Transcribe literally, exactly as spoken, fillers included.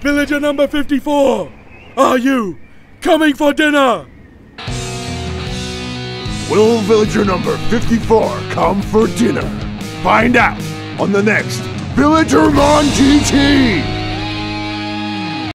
Villager number fifty-four, are you coming for dinner? Will villager number fifty-four come for dinner? Find out on the next Vilagermon G T!